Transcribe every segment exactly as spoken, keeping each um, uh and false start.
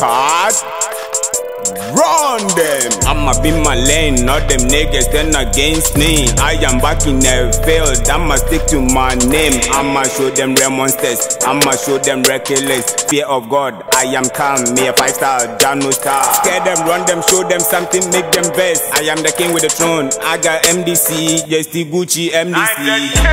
card. Run them. I'ma be my lane, not them niggas, then against me. I am back in the field, I'ma stick to my name. I'ma show them real monsters, I'ma show them reckless. Fear of God, I am calm, me a five star, Jano star. Scare them, run them, show them something, make them best. I am the king with the throne, I got M D C, just the Gucci M D C.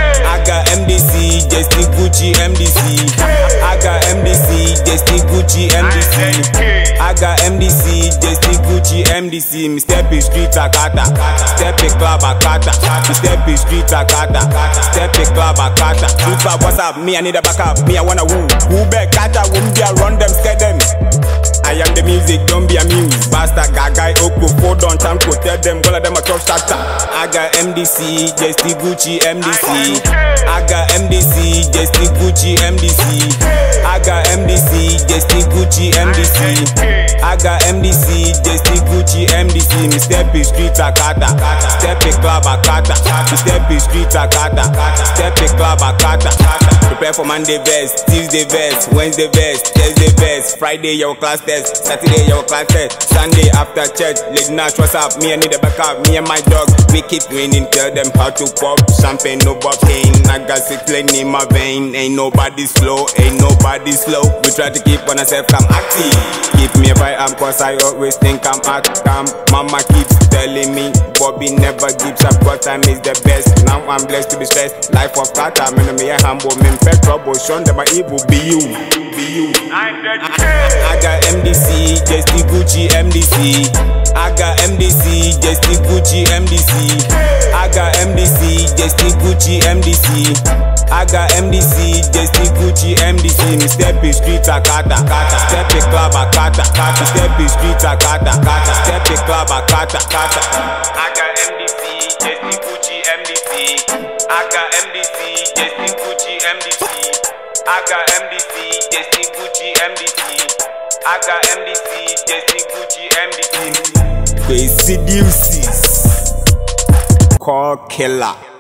I got M D C, just the Gucci M D C. I got M D C, just the Gucci M D C. I got M D C, just the Gucci M D C. Me step in street akata, step in club akata. Me step in street akata, step in club akata. Super, what's up? Me I need a backup. Me I wanna woo, woo back kata. Won't be a run them, scare them. I am the music, don't be amused. Basta gagai oko, hold on time to tell them all of them a tough starter. I got M D C, just the Gucci M D C. I got M D C, just the Gucci M D C. I got M D C, just the Gucci M D C. I got M D C, just the Gucci M D C. Me step in street akata, step in club akata. Me step in street akata, step in club akata. Prepare for Monday vest, Tuesday vest, Wednesday vest, Thursday vest, Friday your class test, Saturday your class test, Sunday after church. Late night, what's up? Me I need a backup. Me and my dog, we keep winning. Tell them how to pop champagne, no bucking. I got six lane in my vein. Ain't nobody slow, ain't nobody slow. We try to keep on ourselves, come active. Keep me if I am, cause I always think I'm act calm. Mama keeps telling me, Bobby never gives up, cause time is the best. Now I'm blessed to be stressed. Life of kata, me no me a humble, me pet trouble. Show them my evil, be you, be you. I, I, I got M D C, just the Gucci M D C. I got M D C, just the Gucci M D C. I got M D C, just the Gucci M D C. I got M D C, just the Gucci M D C. Me step in street akata, step in club akata. Me step in street akata, step in club akata. I got M D C, just the Gucci M D C. I got M D C, just the Gucci M D C. I got M D C, just the Gucci M D C. I got M D C, just the Gucci M D C. They seduces, call killer.